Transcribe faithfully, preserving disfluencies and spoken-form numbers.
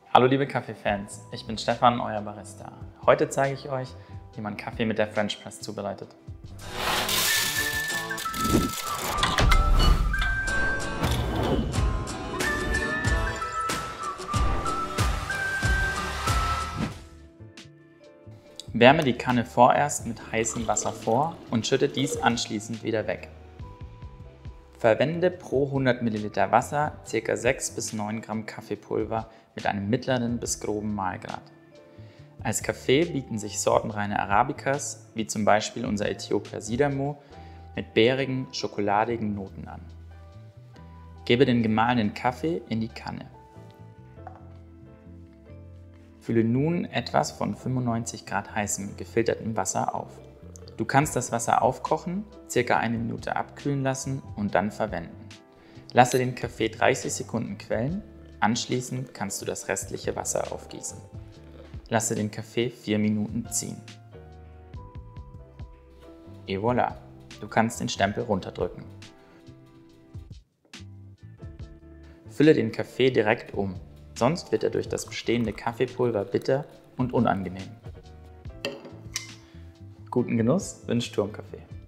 Hallo liebe Kaffeefans, ich bin Stefan, euer Barista. Heute zeige ich euch, wie man Kaffee mit der French Press zubereitet. Wärme die Kanne vorerst mit heißem Wasser vor und schütte dies anschließend wieder weg. Verwende pro hundert Milliliter Wasser ca. sechs bis neun Gramm Kaffeepulver mit einem mittleren bis groben Mahlgrad. Als Kaffee bieten sich sortenreine Arabicas, wie zum Beispiel unser Ethiopia Sidamo, mit beerigen, schokoladigen Noten an. Gebe den gemahlenen Kaffee in die Kanne. Fülle nun etwas von fünfundneunzig Grad heißem, gefiltertem Wasser auf. Du kannst das Wasser aufkochen, circa eine Minute abkühlen lassen und dann verwenden. Lasse den Kaffee dreißig Sekunden quellen, anschließend kannst du das restliche Wasser aufgießen. Lasse den Kaffee vier Minuten ziehen. Et voilà, du kannst den Stempel runterdrücken. Fülle den Kaffee direkt um, sonst wird er durch das bestehende Kaffeepulver bitter und unangenehm. Guten Genuss wünscht Turmkaffee.